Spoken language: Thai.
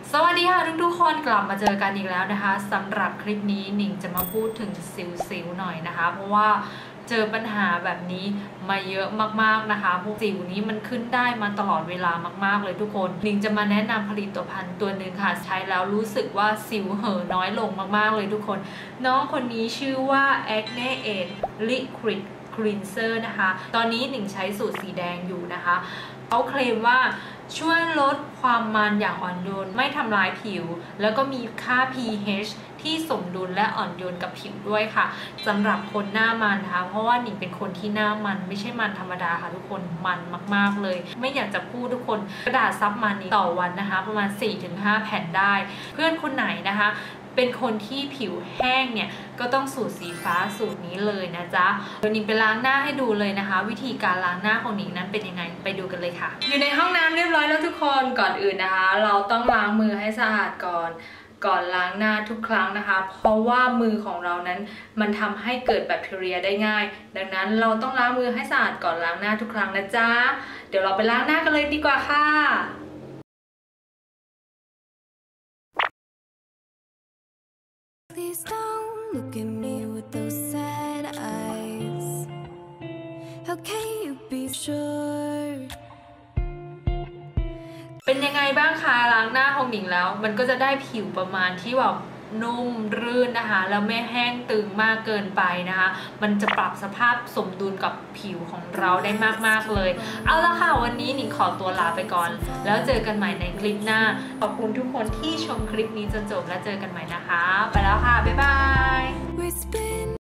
สวัสดีค่ะทุกคนกลับมาเจอกันอีกแล้วนะคะสำหรับคลิปนี้หนิงจะมาพูดถึงสิวหน่อยนะคะเพราะว่าเจอปัญหาแบบนี้มาเยอะมากๆนะคะพวกสิวนี้มันขึ้นได้มาตลอดเวลามากๆเลยทุกคนหนิงจะมาแนะนำผลิตภัณฑ์ตัวหนึ่งค่ะใช้แล้วรู้สึกว่าสิวเห่อน้อยลงมากๆเลยทุกคนน้องคนนี้ชื่อว่า Acne Aid Liquid Cleanser นะคะตอนนี้หนิงใช้สูตรสีแดงอยู่นะคะเขาเคลมว่าช่วยลดความมันอย่างอ่อนโยนไม่ทำลายผิวแล้วก็มีค่า pH ที่สมดุลและอ่อนโยนกับผิวด้วยค่ะสำหรับคนหน้ามันนะคะเพราะว่าหนิงเป็นคนที่หน้ามันไม่ใช่มันธรรมดาค่ะทุกคนมันมากๆเลยไม่อยากจะพูดทุกคนกระดาษซับมันนี้ต่อวันนะคะประมาณ 4-5 แผ่นได้เพื่อนคนไหนนะคะเป็นคนที่ผิวแห้งเนี่ยก็ต้องสูตรสีฟ้าสูตรนี้เลยนะจ๊ะเดี๋ยวหนิงไปล้างหน้าให้ดูเลยนะคะวิธีการล้างหน้าของหนิงนั้นเป็นยังไงไปดูกันเลยค่ะอยู่ในห้องน้ำเรียบร้อยแล้วทุกคนก่อนอื่นนะคะเราต้องล้างมือให้สะอาดก่อนล้างหน้าทุกครั้งนะคะเพราะว่ามือของเรานั้นมันทำให้เกิดแบคทีเรียได้ง่ายดังนั้นเราต้องล้างมือให้สะอาดก่อนล้างหน้าทุกครั้งนะจ๊ะเดี๋ยวเราไปล้างหน้ากันเลยดีกว่าค่ะ Please don't look at me with those sad eyes. How can you be sure? เป็นยังไงบ้างคะล้างหน้าของหนิงแล้วมันก็จะได้ผิวประมาณที่แบบนุ่มรื่นนะคะแล้วไม่แห้งตึงมากเกินไปนะคะมันจะปรับสภาพสมดุลกับผิวของเราได้มากๆเลยเอาละค่ะวันนี้หนิงขอตัวลาไปก่อนแล้วเจอกันใหม่ในคลิปหน้าขอบคุณทุกคนที่ชมคลิปนี้จนจบแล้วเจอกันใหม่นะคะไปแล้วค่ะบ๊ายบาย